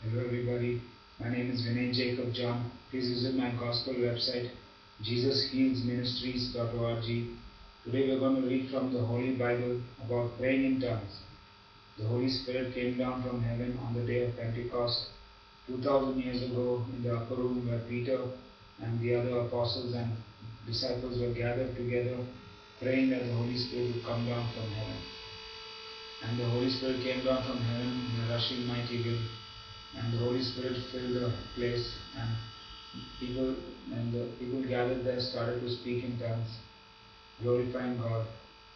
Hello everybody, my name is Vinay Jacob John. Please visit my gospel website jesushealsministries.org. Today we are going to read from the Holy Bible about praying in tongues. The Holy Spirit came down from heaven on the day of Pentecost 2000 years ago in the upper room where Peter and the other apostles and disciples were gathered together praying that the Holy Spirit would come down from heaven. And the Holy Spirit came down from heaven in a rushing mighty wind. And the Holy Spirit filled the place, and the people gathered there started to speak in tongues, glorifying God.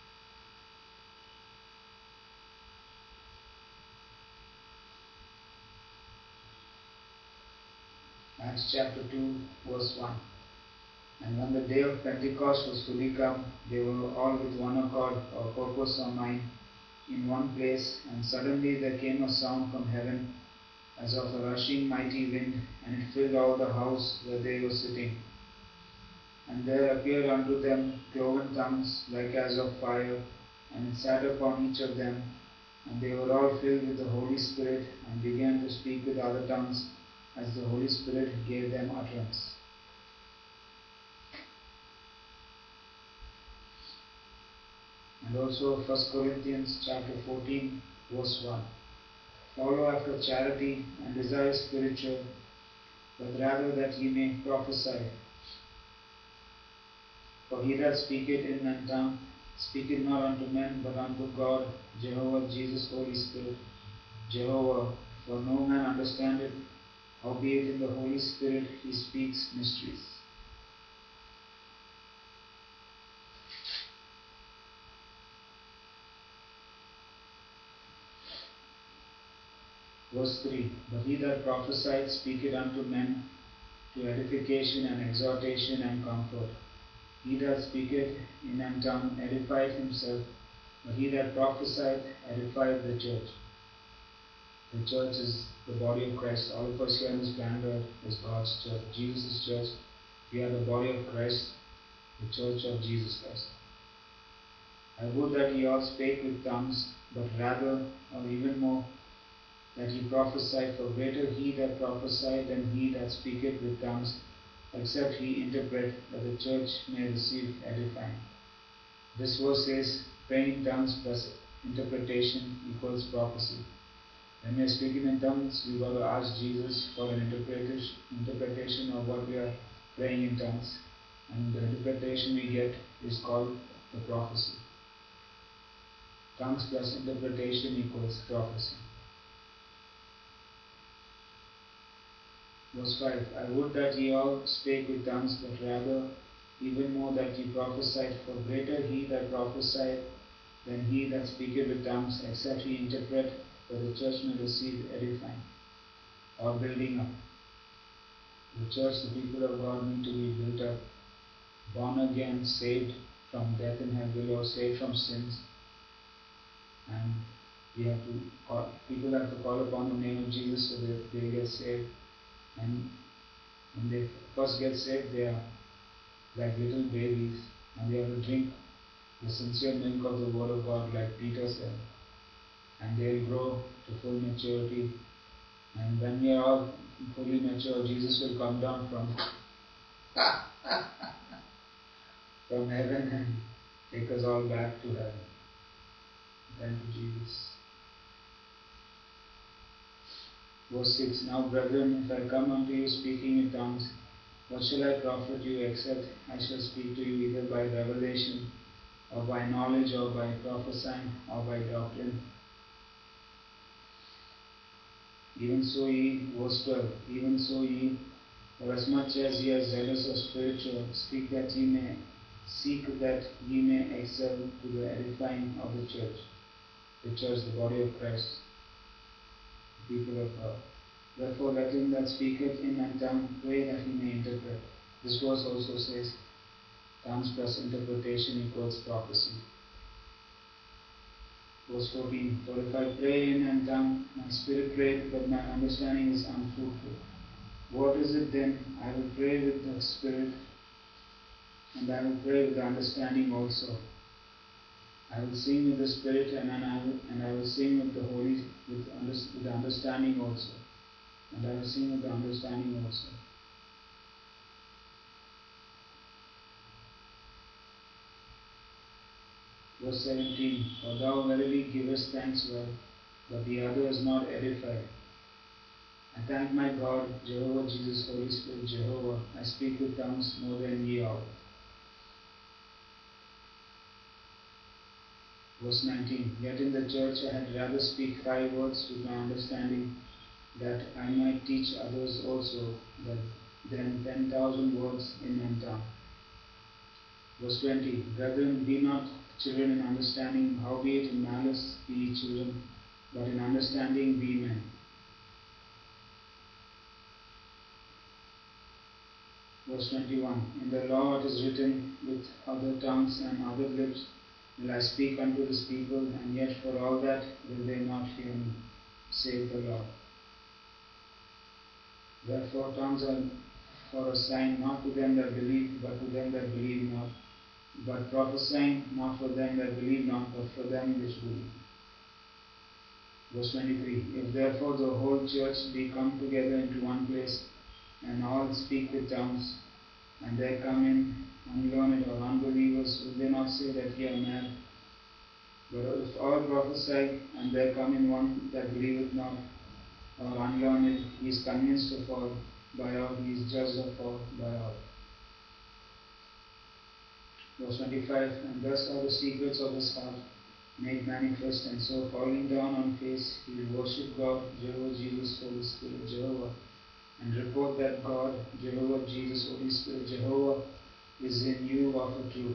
Acts chapter 2, verse 1. And when the day of Pentecost was fully come, they were all with one accord or purpose or mind in one place, and suddenly there came a sound from heaven as of a rushing mighty wind, and it filled all the house where they were sitting. And there appeared unto them cloven tongues like as of fire, and it sat upon each of them. And they were all filled with the Holy Spirit, and began to speak with other tongues, as the Holy Spirit gave them utterance. And also 1 Corinthians chapter 14, verse 1. Follow after charity, and desire spiritual, but rather that ye may prophesy. For he that speaketh in an tongue speaketh not unto men, but unto God, Jehovah, Jesus, Holy Spirit, Jehovah. For no man understandeth, howbeit in the Holy Spirit he speaks mysteries. Verse 3. But he that prophesieth speaketh unto men to edification and exhortation and comfort. He that speaketh in an tongue edifieth himself, but he that prophesieth edifieth the church. The church is the body of Christ. All of us here in this planet is God's church, Jesus' church. We are the body of Christ, the church of Jesus Christ. I would that ye all spake with tongues, but rather, or even more, that ye prophesied, for greater he that prophesied than he that speaketh with tongues, except he interpret, that the church may receive edifying. This verse says, praying in tongues plus interpretation equals prophecy. When we are speaking in tongues, we've got to ask Jesus for an interpretation of what we are praying in tongues. And the interpretation we get is called the prophecy. Tongues plus interpretation equals prophecy. Verse 5. I would that ye all spake with tongues, but rather even more that ye prophesied, for greater he that prophesied than he that speaketh with tongues, except he interpret, that the church may receive edifying or building up. The church, the people of God, need to be built up, born again, saved from death and hell below, saved from sins. And people have to call upon the name of Jesus so that they get saved. And when they first get saved, they are like little babies, and they have to drink the sincere milk of the Word of God, like Peter said. And they will grow to full maturity. And when we are all fully mature, Jesus will come down from heaven and take us all back to heaven. Thank you, Jesus. Verse 6. Now, brethren, if I come unto you speaking in tongues, what shall I profit you, except I shall speak to you either by revelation, or by knowledge, or by prophesying, or by doctrine? Even so ye, verse 12, even so ye, for as much as ye are zealous of spiritual, seek that ye may excel to the edifying of the church, the body of Christ, the people of God. Therefore let him that speaketh in an tongue pray that he may interpret. This verse also says, tongues plus interpretation equals prophecy. Verse 14. For if I pray in an tongue, my spirit prayeth, but my understanding is unfruitful. What is it then? I will pray with the spirit, and I will pray with the understanding also. I will sing with the spirit, and I will sing with the understanding also. and I have seen with the understanding also. Verse 17, for thou verily givest thanks well, but the other is not edified. I thank my God, Jehovah Jesus, Holy Spirit, Jehovah, I speak with tongues more than ye all. Verse 19, yet in the church I had rather speak 5 words with my understanding, that I might teach others also, than 10,000 words in an tongue. Verse 20, brethren, be not children in understanding, howbeit in malice be ye children, but in understanding be men. Verse 21, in the law it is written, with other tongues and other lips will I speak unto this people, and yet for all that will they not fear me, saith the Lord. Therefore tongues are for a sign, not to them that believe, but to them that believe not. But prophesying, not for them that believe not, but for them which believe. Verse 23, if therefore the whole church be come together into one place, and all speak with tongues, and there come in unlearned or unbelievers, will they not say that ye are mad? But if all prophesy, and there come in one that believeth not, or unlearned, he is convinced of all, by all he is judged of all, by all. Verse 25, and thus are the secrets of his heart made manifest, and so falling down on face, he will worship God, Jehovah Jesus, Holy Spirit, Jehovah, and report that God, Jehovah Jesus, Holy Spirit, Jehovah, is in you of a truth.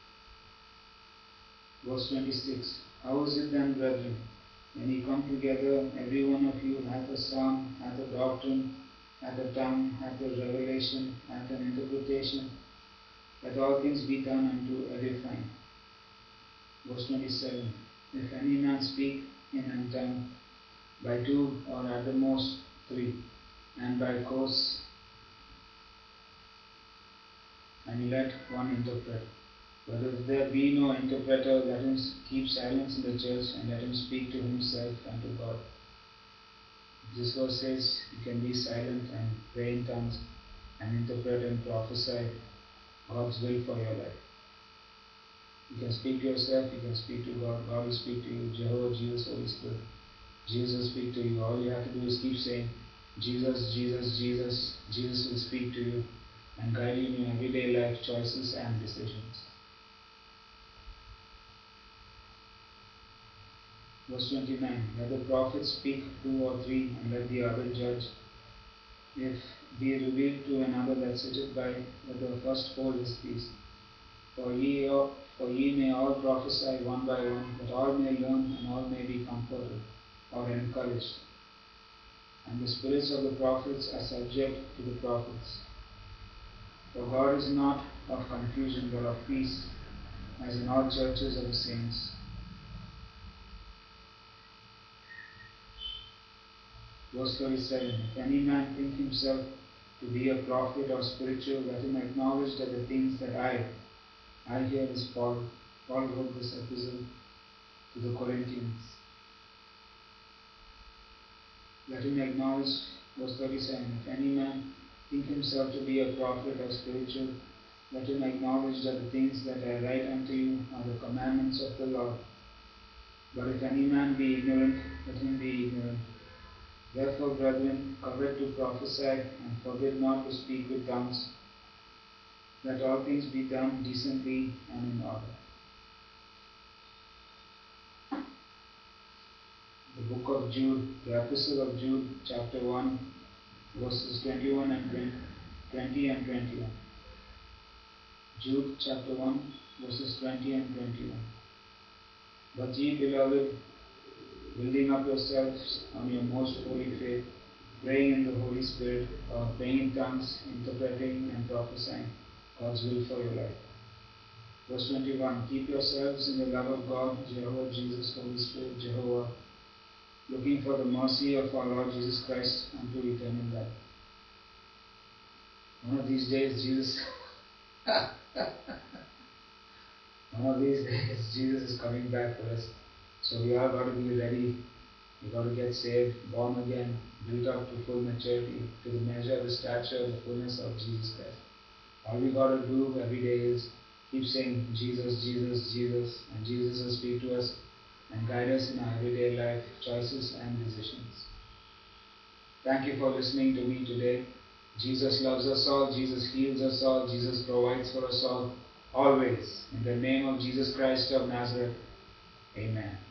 Verse 26, how is it then, brethren, when ye come together, every one of you hath a psalm, hath a doctrine, hath a tongue, hath a revelation, hath an interpretation, let all things be done unto edifying. Verse 27, if any man speak in an tongue, by 2 or at the most 3, and by course, and let one interpret. But if there be no interpreter, let him keep silence in the church, and let him speak to himself and to God. This verse says you can be silent and pray in tongues and interpret and prophesy God's will for your life. You can speak to yourself, you can speak to God, God will speak to you, Jehovah, Jesus, Holy Spirit. Jesus will speak to you. All you have to do is keep saying, Jesus, Jesus, Jesus. Jesus will speak to you and guide you in your everyday life choices and decisions. Verse 29, let the prophet speak 2 or 3, and let the other judge. If be revealed to another that sitteth by, let the first hold his peace. For ye may all prophesy one by one, that all may learn and all may be comforted or encouraged. And the spirits of the prophets are subject to the prophets. For God is not of confusion, but of peace, as in all churches of the saints. Verse 37, if any man think himself to be a prophet or spiritual, let him acknowledge that the things that I here is Paul wrote this epistle to the Corinthians. Let him acknowledge, verse 37, if any man think himself to be a prophet or spiritual, let him acknowledge that the things that I write unto you are the commandments of the Lord. But if any man be ignorant, let him be ignorant. Therefore, brethren, covet to prophesy, and forbid not to speak with tongues. Let all things be done decently and in order. The book of Jude, the epistle of Jude, chapter 1, verses 21 and 20 and 21. Jude chapter 1, verses 20 and 21. But ye, beloved, building up yourselves on your most holy faith, praying in the Holy Spirit, or praying in tongues, interpreting and prophesying God's will for your life. Verse 21, keep yourselves in the love of God, Jehovah Jesus, Holy Spirit, Jehovah, looking for the mercy of our Lord Jesus Christ unto eternal life. One of these days, Jesus is coming back for us. So we all got to be ready We got to get saved, born again, built up to full maturity, to the measure, the stature, the fullness of Jesus Christ. All we got to do every day is keep saying Jesus, Jesus, Jesus, and Jesus will speak to us and guide us in our everyday life choices and decisions. Thank you for listening to me today. Jesus loves us all. Jesus heals us all. Jesus provides for us all. Always. In the name of Jesus Christ of Nazareth. Amen.